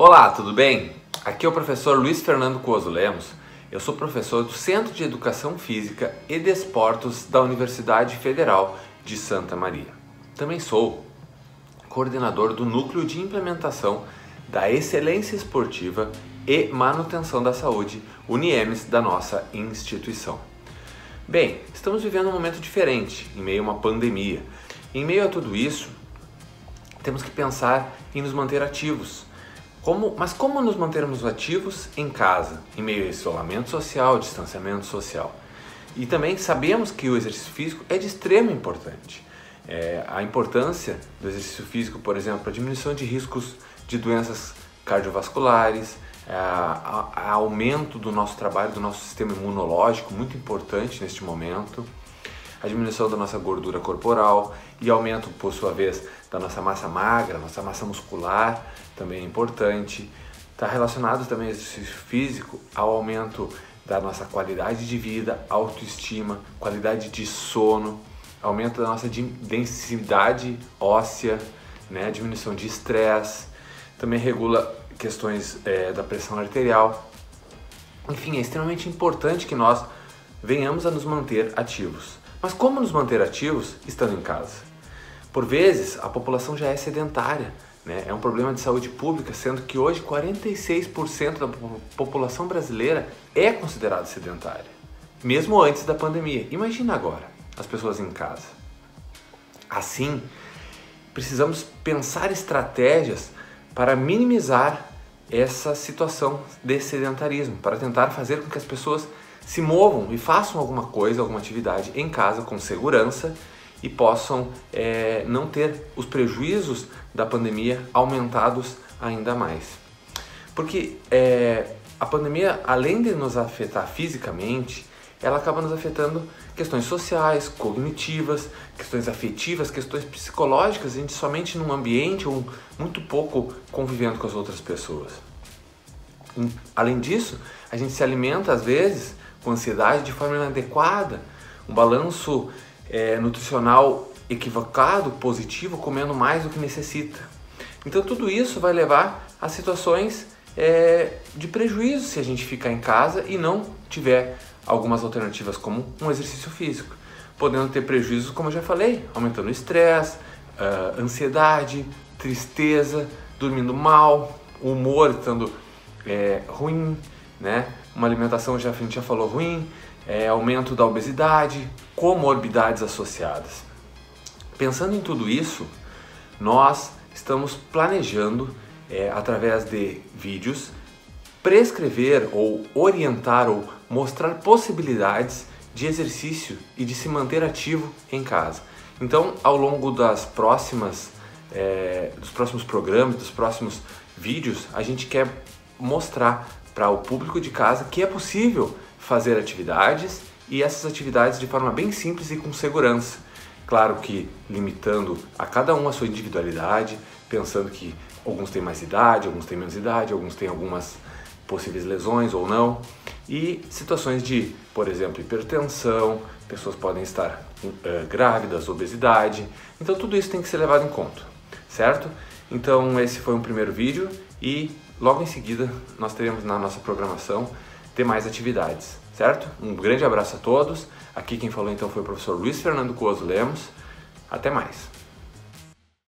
Olá, tudo bem? Aqui é o professor Luiz Fernando Cuoso Lemos. Eu sou professor do Centro de Educação Física e Desportos da Universidade Federal de Santa Maria. Também sou coordenador do Núcleo de Implementação da Excelência Esportiva e Manutenção da Saúde, UniEMS, da nossa instituição. Bem, estamos vivendo um momento diferente, em meio a uma pandemia. Em meio a tudo isso, temos que pensar em nos manter ativos. Mas como nos mantermos ativos em casa, em meio a isolamento social, distanciamento social? E também sabemos que o exercício físico é de extrema importância. A importância do exercício físico, por exemplo, para a diminuição de riscos de doenças cardiovasculares, aumento do nosso trabalho, do nosso sistema imunológico, muito importante neste momento, a diminuição da nossa gordura corporal e aumento, por sua vez, da nossa massa magra, nossa massa muscular, também é importante. Está relacionado também ao exercício físico ao aumento da nossa qualidade de vida, autoestima, qualidade de sono, aumento da nossa densidade óssea, né? Diminuição de estresse, também regula questões da pressão arterial. Enfim, é extremamente importante que nós venhamos a nos manter ativos. Mas como nos manter ativos estando em casa? Por vezes, a população já é sedentária, né? É um problema de saúde pública, sendo que hoje 46% da população brasileira é considerada sedentária, mesmo antes da pandemia. Imagina agora, as pessoas em casa. Assim, precisamos pensar estratégias para minimizar essa situação de sedentarismo, para tentar fazer com que as pessoas se movam e façam alguma coisa, alguma atividade em casa com segurança e possam não ter os prejuízos da pandemia aumentados ainda mais. Porque a pandemia, além de nos afetar fisicamente, ela acaba nos afetando questões sociais, cognitivas, questões afetivas, questões psicológicas, a gente somente num ambiente ou muito pouco convivendo com as outras pessoas. Além disso, a gente se alimenta às vezes com ansiedade de forma inadequada, um balanço nutricional equivocado, positivo, comendo mais do que necessita. Então tudo isso vai levar a situações de prejuízo se a gente ficar em casa e não tiver algumas alternativas como um exercício físico, podendo ter prejuízos, como eu já falei, aumentando o estresse, ansiedade, tristeza, dormindo mal, o humor estando ruim, né? Uma alimentação, a gente já falou, ruim, aumento da obesidade, comorbidades associadas. Pensando em tudo isso, nós estamos planejando, através de vídeos, prescrever ou orientar ou mostrar possibilidades de exercício e de se manter ativo em casa. Então, ao longo dos próximos programas, dos próximos vídeos, a gente quer mostrar para o público de casa que é possível fazer atividades e essas atividades de forma bem simples e com segurança. Claro que limitando a cada um a sua individualidade, pensando que alguns têm mais idade, alguns têm menos idade, alguns têm algumas possíveis lesões ou não, e situações de, por exemplo, hipertensão, pessoas podem estar grávidas, obesidade, então tudo isso tem que ser levado em conta, certo? Então esse foi um primeiro vídeo e logo em seguida nós teremos na nossa programação demais atividades, certo? Um grande abraço a todos, aqui quem falou então foi o professor Luiz Fernando Cuoso Lemos, até mais!